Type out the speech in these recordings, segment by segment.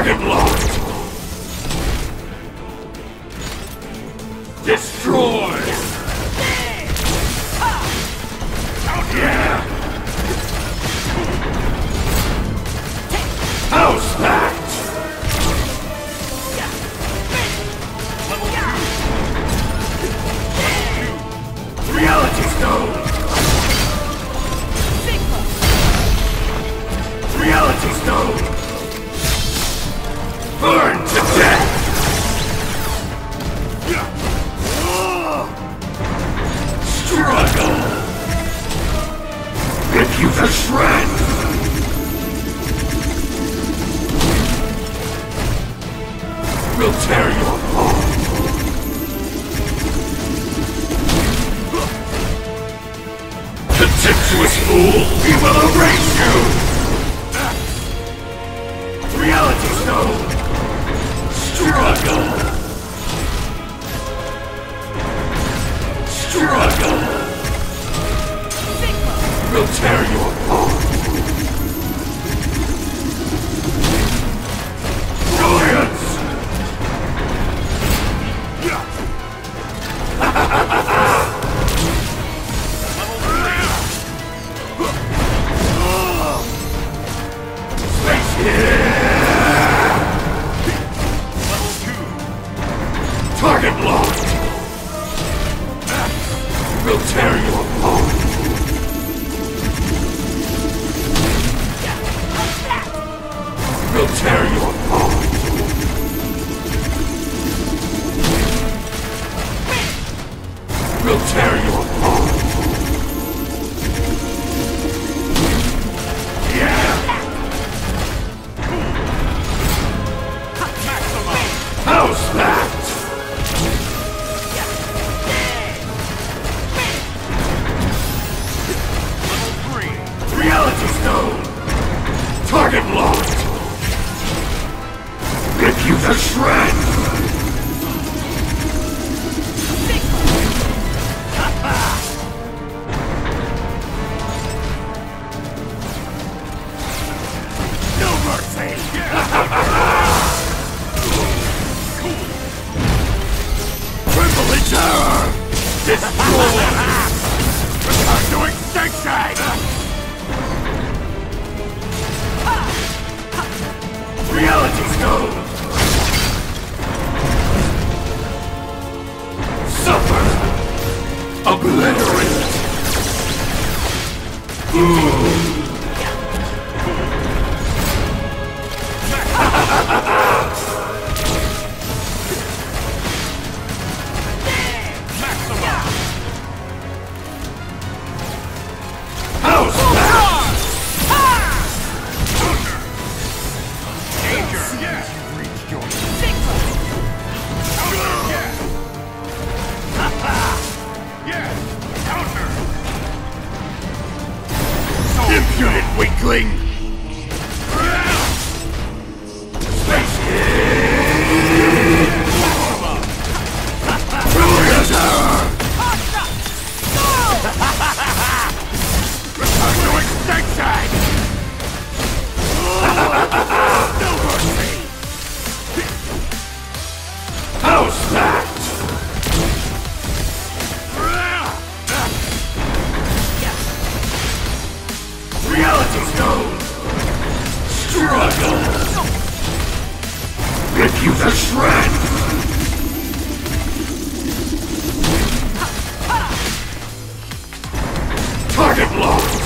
Target locked! Destroy! Yeah! House packed! Reality stone! Reality stone! Burn to death! Struggle! Rip you to shreds! We'll tear you apart! Contemptuous fool! We will erase you! Reality stone! Struggle! Struggle! We'll tear you apart! Brilliance! Space Level 2! Target locked! We'll tear you apart! We'll tear you apart! We'll tear you apart! Yeah! House that! Reality stone! Target locked! Rip you to shreds! No mercy! Tremble in terror! Destroy! Return to extinction! Reality stone! Suffer! Obliterate! House back! Danger! Yes! Reached your yes! Counter! Impudent weakling! Space Brilliant terror! Return to extinction! No mercy! House packed! Reality stone! Struggle! Rip you to shreds! Target locked!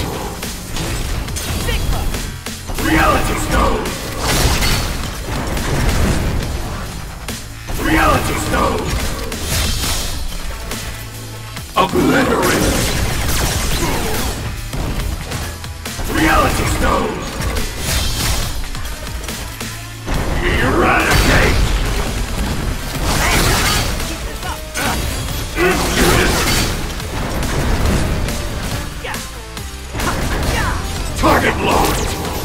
Reality stone! Reality stone! Obliterate! Reality stone! Eradicate! Impudent! Target locked!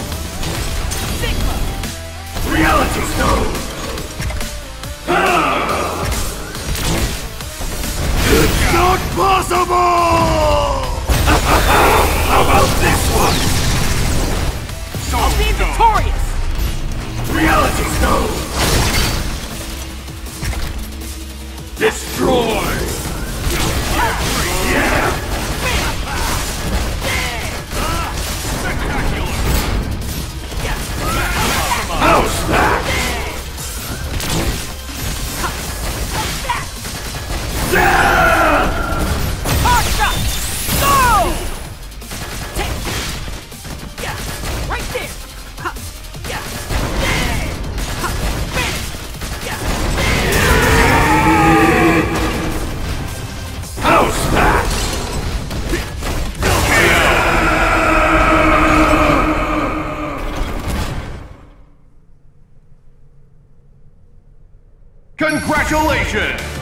Reality stone! It's not possible! How about this one? I'll be victorious! Reality Stone! Destroy! Yeah! House back! Hard shot! Go! Yeah, right there! Yeah! House back! Congratulations!